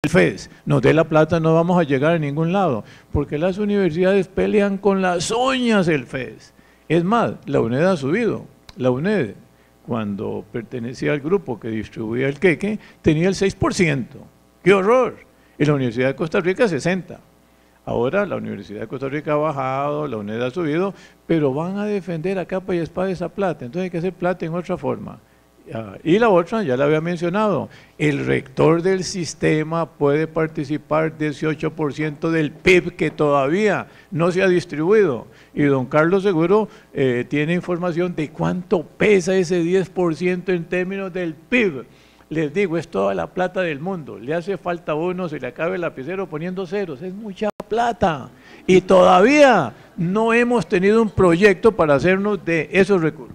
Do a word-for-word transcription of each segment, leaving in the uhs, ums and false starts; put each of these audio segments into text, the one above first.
el F E S, nos dé la plata, no vamos a llegar a ningún lado, porque las universidades pelean con las uñas el F E S. Es más, la UNED ha subido, la UNED, cuando pertenecía al grupo que distribuía el queque, tenía el seis por ciento. ¡Qué horror! Y la Universidad de Costa Rica, sesenta por ciento. Ahora la Universidad de Costa Rica ha bajado, la UNED ha subido, pero van a defender a capa y espada esa plata, entonces hay que hacer plata en otra forma. Y la otra, ya la había mencionado, el rector del sistema puede participar dieciocho por ciento del P I B que todavía no se ha distribuido. Y don Carlos seguro eh, tiene información de cuánto pesa ese diez por ciento en términos del P I B. Les digo, es toda la plata del mundo. Le hace falta a uno, se le acabe el lapicero poniendo ceros, es mucha plata. Y todavía no hemos tenido un proyecto para hacernos de esos recursos.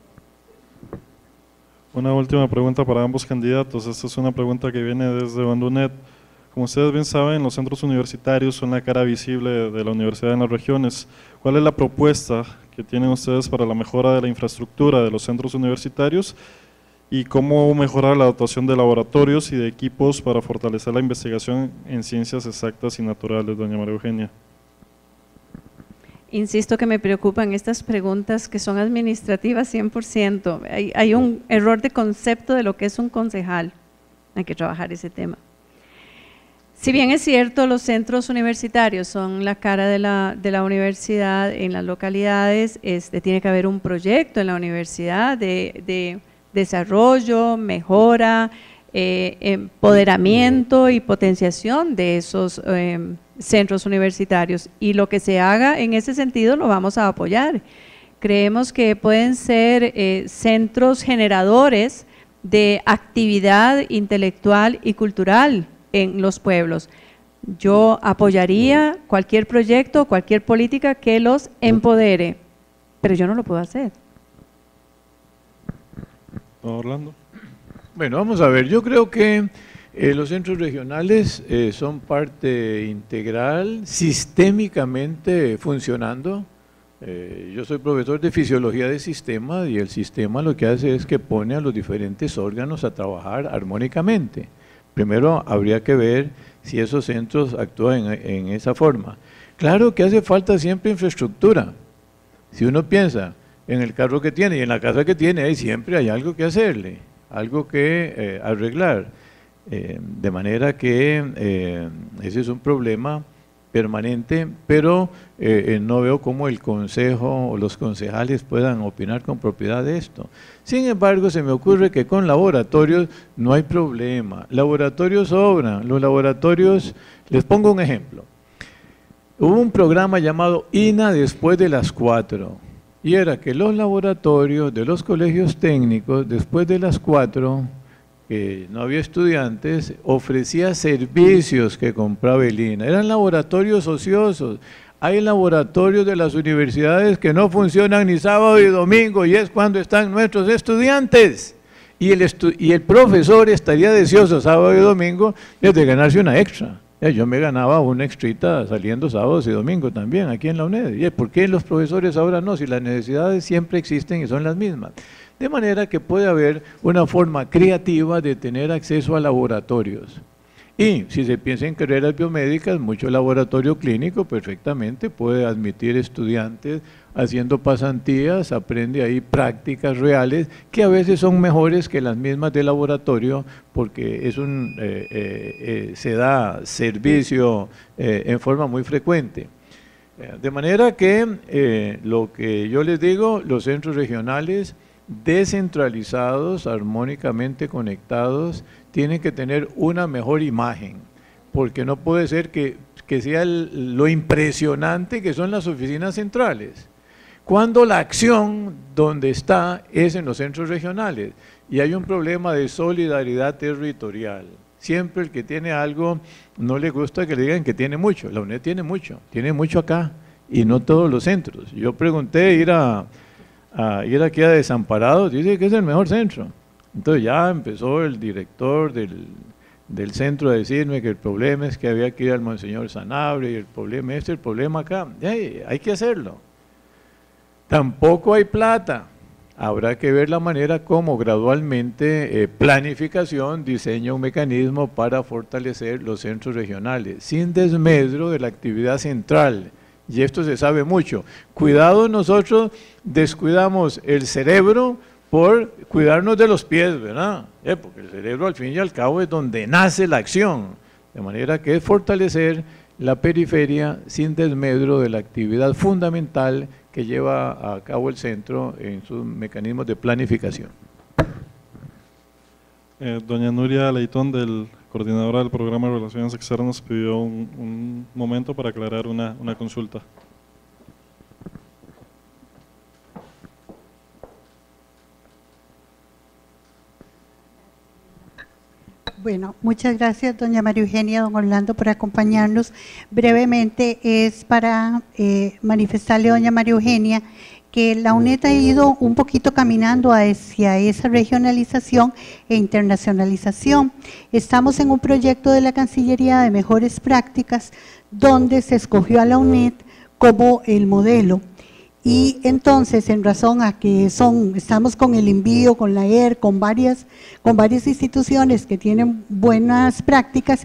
Una última pregunta para ambos candidatos. Esta es una pregunta que viene desde Bandunet. Como ustedes bien saben, los centros universitarios son la cara visible de la universidad en las regiones. ¿Cuál es la propuesta que tienen ustedes para la mejora de la infraestructura de los centros universitarios y cómo mejorar la dotación de laboratorios y de equipos para fortalecer la investigación en ciencias exactas y naturales, doña María Eugenia? Insisto que me preocupan estas preguntas que son administrativas cien por ciento. Hay, hay un error de concepto de lo que es un concejal. Hay que trabajar ese tema. Si bien es cierto, los centros universitarios son la cara de la, de la universidad en las localidades, este, tiene que haber un proyecto en la universidad de, de desarrollo, mejora, eh, empoderamiento y potenciación de esos eh, centros universitarios, y lo que se haga en ese sentido lo vamos a apoyar. Creemos que pueden ser eh, centros generadores de actividad intelectual y cultural en los pueblos. Yo apoyaría cualquier proyecto, cualquier política que los empodere, pero yo no lo puedo hacer. Orlando. Bueno, vamos a ver, yo creo que eh, los centros regionales eh, son parte integral, sistémicamente funcionando. Eh, yo soy profesor de fisiología de sistemas y el sistema lo que hace es que pone a los diferentes órganos a trabajar armónicamente. Primero habría que ver si esos centros actúan en, en esa forma. Claro que hace falta siempre infraestructura. Si uno piensa en el carro que tiene y en la casa que tiene, ahí siempre hay algo que hacerle, algo que eh, arreglar. Eh, de manera que eh, ese es un problema permanente, pero eh, no veo cómo el consejo o los concejales puedan opinar con propiedad de esto. Sin embargo, se me ocurre que con laboratorios no hay problema, laboratorios sobran, los laboratorios, les pongo un ejemplo, hubo un programa llamado I N A después de las cuatro, y era que los laboratorios de los colegios técnicos después de las cuatro, que no había estudiantes, ofrecía servicios que compraba el I N A. Eran laboratorios ociosos. Hay laboratorios de las universidades que no funcionan ni sábado y domingo, y es cuando están nuestros estudiantes. Y el, estu y el profesor estaría deseoso sábado y domingo de ganarse una extra. Yo me ganaba una extrita saliendo sábados y domingos también aquí en la UNED. ¿Y por qué los profesores ahora no? Si las necesidades siempre existen y son las mismas. De manera que puede haber una forma creativa de tener acceso a laboratorios. Y si se piensa en carreras biomédicas, mucho laboratorio clínico perfectamente puede admitir estudiantes haciendo pasantías, aprende ahí prácticas reales que a veces son mejores que las mismas de laboratorio, porque es un, eh, eh, eh, se da servicio eh, en forma muy frecuente. De manera que eh, lo que yo les digo, los centros regionales descentralizados, armónicamente conectados, tienen que tener una mejor imagen, porque no puede ser que, que sea el, lo impresionante que son las oficinas centrales, cuando la acción donde está es en los centros regionales, y hay un problema de solidaridad territorial. Siempre el que tiene algo no le gusta que le digan que tiene mucho. La UNED tiene mucho, tiene mucho acá, y no todos los centros. Yo pregunté ir a a ir aquí a Desamparados, dice que es el mejor centro. Entonces ya empezó el director del, del centro a decirme que el problema es que había que ir al Monseñor Sanabria, y el problema es el problema acá. Hey, hay que hacerlo. Tampoco hay plata. habrá que ver la manera como gradualmente eh, planificación diseña un mecanismo para fortalecer los centros regionales, sin desmedro de la actividad central. Y esto se sabe mucho. Cuidado, nosotros descuidamos el cerebro por cuidarnos de los pies, ¿verdad? Eh, porque el cerebro al fin y al cabo es donde nace la acción. De manera que es fortalecer la periferia sin desmedro de la actividad fundamental que lleva a cabo el centro en sus mecanismos de planificación. Eh, doña Nuria Leitón, del coordinadora del programa de Relaciones Externas, pidió un, un momento para aclarar una, una consulta. Bueno, muchas gracias doña María Eugenia, don Orlando, por acompañarnos. Brevemente es para eh, manifestarle a doña María Eugenia que la UNED ha ido un poquito caminando hacia esa regionalización e internacionalización. Estamos en un proyecto de la Cancillería de mejores prácticas donde se escogió a la UNED como el modelo. Y entonces, en razón a que son, estamos con el envío, con la E R, con varias, con varias instituciones que tienen buenas prácticas,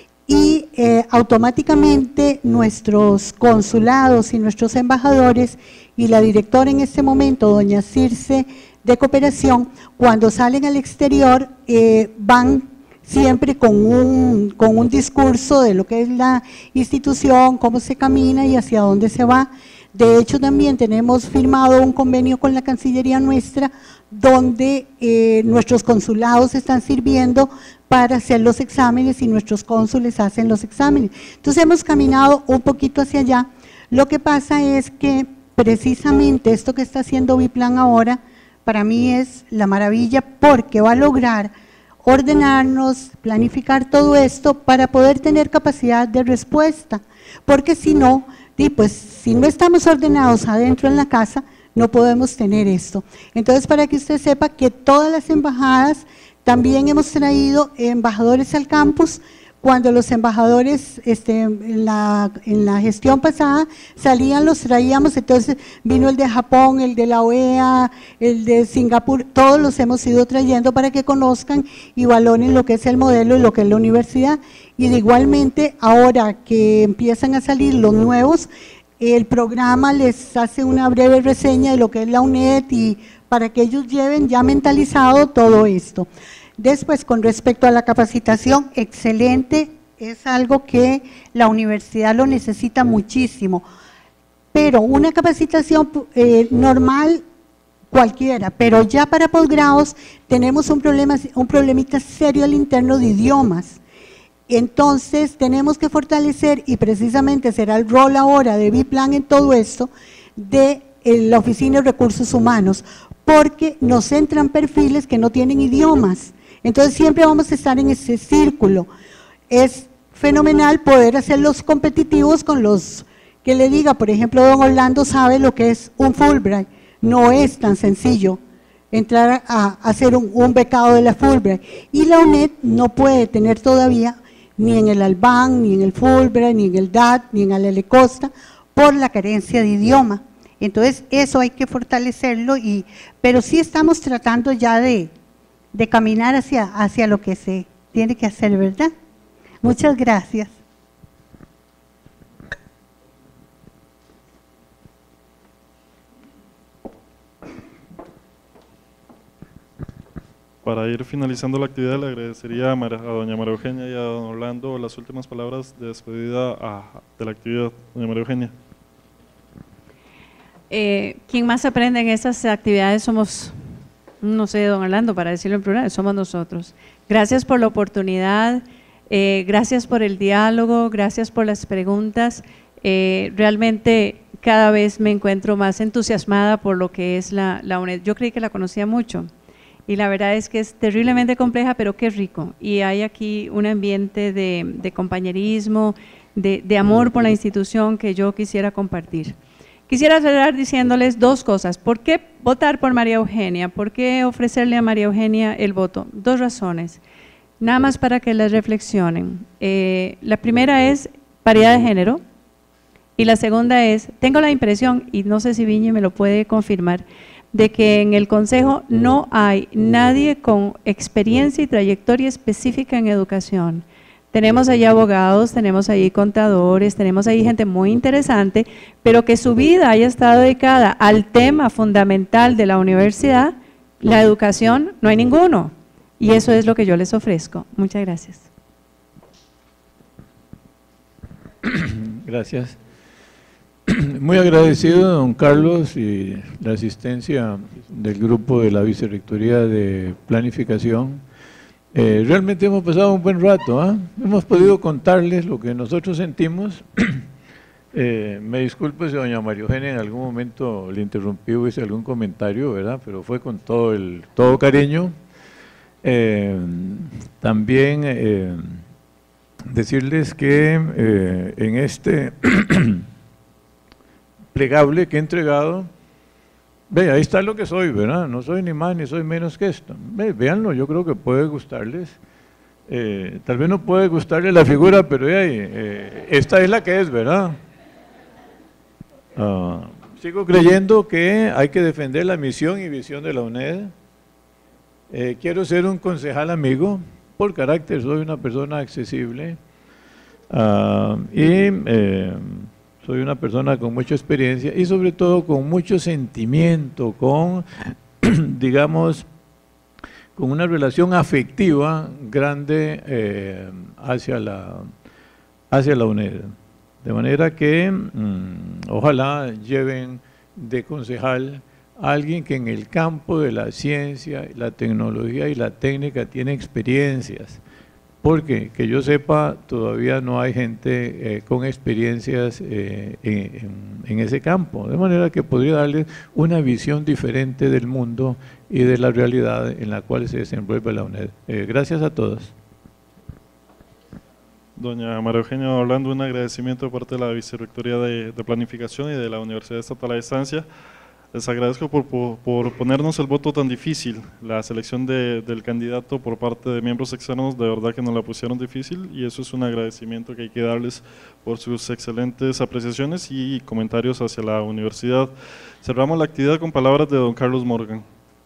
y eh, automáticamente nuestros consulados y nuestros embajadores y la directora en este momento, doña Circe de Cooperación, cuando salen al exterior eh, van siempre con un, con un discurso de lo que es la institución, cómo se camina y hacia dónde se va. De hecho, también tenemos firmado un convenio con la Cancillería nuestra, donde eh, nuestros consulados están sirviendo para hacer los exámenes y nuestros cónsules hacen los exámenes. Entonces, hemos caminado un poquito hacia allá. Lo que pasa es que precisamente esto que está haciendo Biplan ahora, para mí es la maravilla, porque va a lograr ordenarnos, planificar todo esto para poder tener capacidad de respuesta, porque si no, y pues si no estamos ordenados adentro en la casa, no podemos tener esto. Entonces, para que usted sepa que todas las embajadas, también hemos traído embajadores al campus. Cuando los embajadores este, en, la, en la gestión pasada salían, los traíamos, entonces vino el de Japón, el de la O E A, el de Singapur, todos los hemos ido trayendo para que conozcan y valoren lo que es el modelo y lo que es la universidad. Y de igualmente, ahora que empiezan a salir los nuevos, el programa les hace una breve reseña de lo que es la UNED y para que ellos lleven ya mentalizado todo esto. Después, con respecto a la capacitación, excelente, es algo que la universidad lo necesita muchísimo, pero una capacitación eh, normal cualquiera, pero ya para posgrados tenemos un problema, un problemita serio al interno de idiomas. Entonces tenemos que fortalecer, y precisamente será el rol ahora de Biplan en todo esto, de eh, la Oficina de Recursos Humanos, porque nos entran perfiles que no tienen idiomas. Entonces siempre vamos a estar en ese círculo. Es fenomenal poder hacerlos competitivos con los que le diga, por ejemplo, don Orlando sabe lo que es un Fulbright. No es tan sencillo entrar a hacer un, un becado de la Fulbright. Y la UNED no puede tener todavía ni en el Alban, ni en el Fulbright, ni en el D A T, ni en el Ale Costa, por la carencia de idioma. Entonces eso hay que fortalecerlo, y, pero sí estamos tratando ya de de caminar hacia, hacia lo que se tiene que hacer, ¿verdad? Muchas gracias. Para ir finalizando la actividad, le agradecería a, Mar a doña María Eugenia y a don Orlando las últimas palabras de despedida a, de la actividad. Doña María Eugenia. Eh, quien más aprende en estas actividades somos, no sé, don Orlando, para decirlo en plural, somos nosotros. Gracias por la oportunidad, eh, gracias por el diálogo, gracias por las preguntas. Eh, realmente cada vez me encuentro más entusiasmada por lo que es la, la UNED. Yo creí que la conocía mucho y la verdad es que es terriblemente compleja, pero qué rico. Y hay aquí un ambiente de, de compañerismo, de, de amor por la institución que yo quisiera compartir. Quisiera cerrar diciéndoles dos cosas. ¿Por qué votar por María Eugenia? ¿Por qué ofrecerle a María Eugenia el voto? Dos razones, nada más para que las reflexionen. Eh, la primera es paridad de género y la segunda es, tengo la impresión, y no sé si Viñe me lo puede confirmar, de que en el Consejo no hay nadie con experiencia y trayectoria específica en educación. Tenemos ahí abogados, tenemos ahí contadores, tenemos ahí gente muy interesante, pero que su vida haya estado dedicada al tema fundamental de la universidad, la educación, no hay ninguno. Y eso es lo que yo les ofrezco. Muchas gracias. Gracias. Muy agradecido, don Carlos, y la asistencia del grupo de la Vicerrectoría de Planificación. Eh, realmente hemos pasado un buen rato, ¿eh? Hemos podido contarles lo que nosotros sentimos. Eh, me disculpo si doña María Eugenia en algún momento le interrumpí o hice algún comentario, ¿verdad? Pero fue con todo, el, todo cariño. Eh, también eh, decirles que eh, en este plegable que he entregado, ve, ahí está lo que soy, ¿verdad? No soy ni más ni soy menos que esto. Ve, véanlo, yo creo que puede gustarles. Eh, tal vez no puede gustarles la figura, pero eh, eh, esta es la que es, ¿verdad? Uh, sigo creyendo que hay que defender la misión y visión de la UNED. Eh, quiero ser un concejal amigo, por carácter soy una persona accesible uh, y eh, soy una persona con mucha experiencia y sobre todo con mucho sentimiento, con, digamos, con una relación afectiva grande eh, hacia la, hacia la UNED. De manera que mmm, ojalá lleven de concejal a alguien que en el campo de la ciencia, la tecnología y la técnica tiene experiencias. Porque, que yo sepa, todavía no hay gente eh, con experiencias eh, en, en ese campo, de manera que podría darles una visión diferente del mundo y de la realidad en la cual se desenvuelve la UNED. Eh, gracias a todos. Doña María Eugenia Orlando, un agradecimiento por parte de la Vicerrectoría de, de Planificación y de la Universidad Estatal a Distancia. Les agradezco por, por, por ponernos el voto tan difícil, la selección de, del candidato por parte de miembros externos, de verdad que nos la pusieron difícil y eso es un agradecimiento que hay que darles por sus excelentes apreciaciones y comentarios hacia la universidad. Cerramos la actividad con palabras de don Carlos Morgan.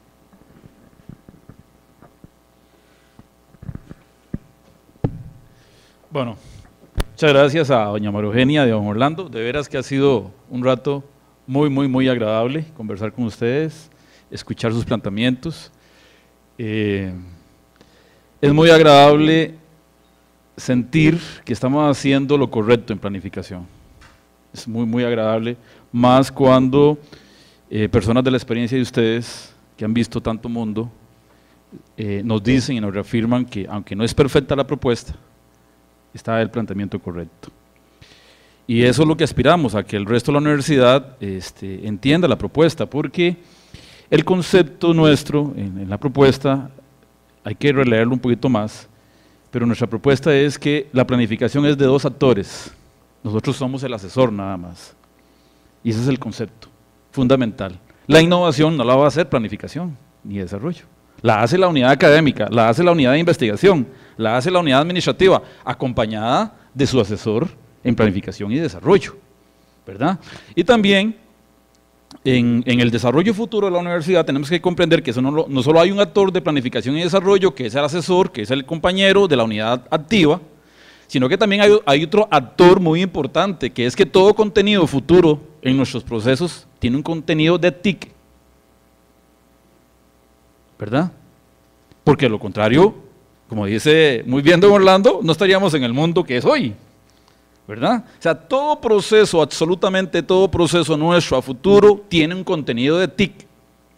Bueno, muchas gracias a doña María Eugenia de don Orlando, de veras que ha sido un rato muy, muy, muy agradable conversar con ustedes, escuchar sus planteamientos. Eh, es muy agradable sentir que estamos haciendo lo correcto en planificación. Es muy, muy agradable, más cuando eh, personas de la experiencia de ustedes, que han visto tanto mundo, eh, nos dicen y nos reafirman que aunque no es perfecta la propuesta, está el planteamiento correcto. Y eso es lo que aspiramos, a que el resto de la universidad este, entienda la propuesta, porque el concepto nuestro en, en la propuesta, hay que releerlo un poquito más, pero nuestra propuesta es que la planificación es de dos actores, nosotros somos el asesor nada más, y ese es el concepto fundamental. La innovación no la va a hacer planificación ni desarrollo, la hace la unidad académica, la hace la unidad de investigación, la hace la unidad administrativa, acompañada de su asesor en planificación y desarrollo, ¿verdad? Y también en, en el desarrollo futuro de la universidad tenemos que comprender que eso no, no solo hay un actor de planificación y desarrollo, que es el asesor, que es el compañero de la unidad activa, sino que también hay, hay otro actor muy importante, que es que todo contenido futuro en nuestros procesos tiene un contenido de T I C, ¿verdad? Porque de lo contrario, como dice muy bien don Orlando, no estaríamos en el mundo que es hoy, ¿verdad? O sea, todo proceso, absolutamente todo proceso nuestro a futuro tiene un contenido de T I C.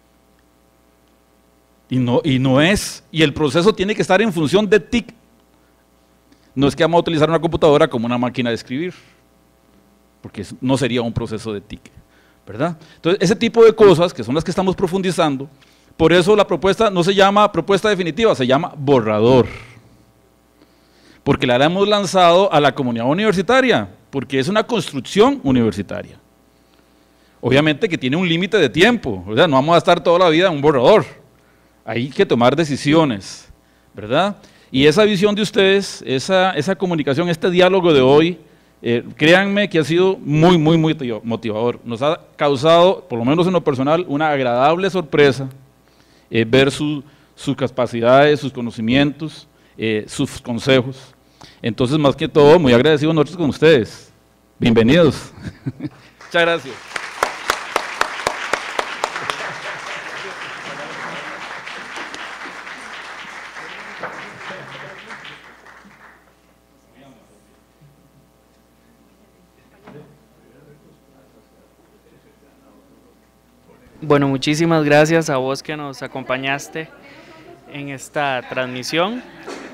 Y no, y no es, y el proceso tiene que estar en función de T I C. No es que vamos a utilizar una computadora como una máquina de escribir, porque no sería un proceso de T I C, ¿verdad? Entonces, ese tipo de cosas, que son las que estamos profundizando, por eso la propuesta no se llama propuesta definitiva, se llama borrador. Porque la hemos lanzado a la comunidad universitaria, porque es una construcción universitaria. Obviamente que tiene un límite de tiempo, o sea, no vamos a estar toda la vida en un borrador, hay que tomar decisiones, ¿verdad? Y esa visión de ustedes, esa, esa comunicación, este diálogo de hoy, Eh, créanme que ha sido muy, muy, muy motivador. Nos ha causado, por lo menos en lo personal, una agradable sorpresa eh, ver su, sus capacidades, sus conocimientos, eh, sus consejos. Entonces, más que todo, muy agradecidos nosotros con ustedes. Bienvenidos. Muchas gracias. Bueno, muchísimas gracias a vos que nos acompañaste en esta transmisión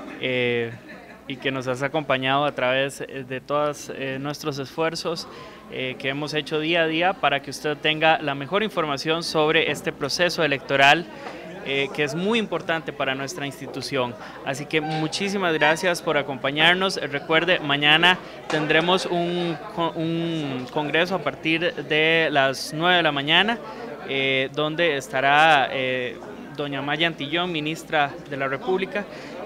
eh, y que nos has acompañado a través de todos eh, nuestros esfuerzos eh, que hemos hecho día a día para que usted tenga la mejor información sobre este proceso electoral eh, que es muy importante para nuestra institución. Así que muchísimas gracias por acompañarnos. Recuerde, mañana tendremos un, un congreso a partir de las nueve de la mañana. Eh, donde estará eh, doña Maya Antillón, ministra de la República,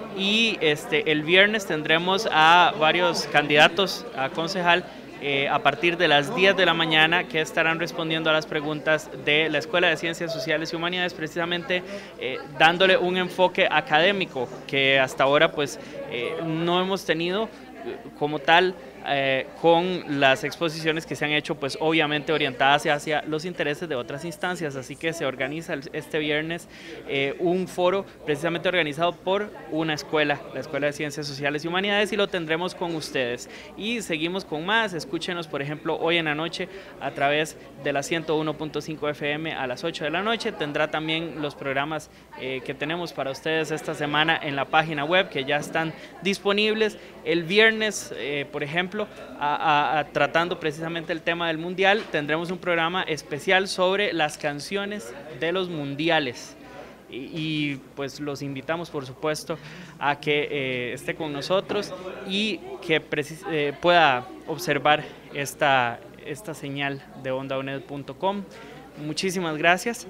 y este, el viernes tendremos a varios candidatos a concejal eh, a partir de las diez de la mañana que estarán respondiendo a las preguntas de la Escuela de Ciencias Sociales y Humanidades, precisamente eh, dándole un enfoque académico que hasta ahora pues eh, no hemos tenido como tal. Eh, con las exposiciones que se han hecho, pues obviamente orientadas hacia los intereses de otras instancias, así que se organiza este viernes eh, un foro precisamente organizado por una escuela, la Escuela de Ciencias Sociales y Humanidades, y lo tendremos con ustedes. Y seguimos con más, escúchenos por ejemplo hoy en la noche a través de la ciento uno punto cinco F M a las ocho de la noche, tendrá también los programas eh, que tenemos para ustedes esta semana en la página web que ya están disponibles. El viernes, eh, por ejemplo, A, a, a, tratando precisamente el tema del mundial, tendremos un programa especial sobre las canciones de los mundiales y, y pues los invitamos por supuesto a que eh, esté con nosotros y que precis, eh, pueda observar esta, esta señal de onda uned punto com. Muchísimas gracias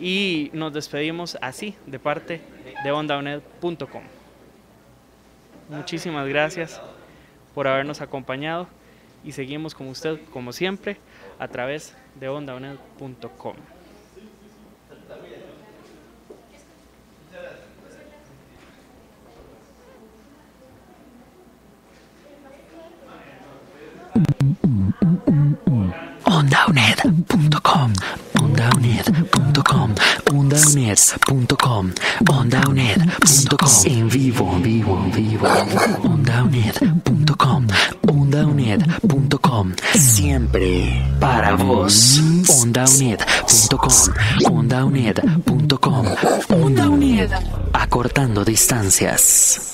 y nos despedimos así de parte de onda uned punto com. Muchísimas gracias por habernos acompañado y seguimos con usted como siempre a través de onda uned punto com. onda uned punto com, onda uned punto com, onda uned punto com, onda uned punto com, en vivo, en vivo, en vivo, onda uned punto com, onda uned punto com, siempre para vos, onda uned punto com, onda uned punto com, onda uned, acortando distancias.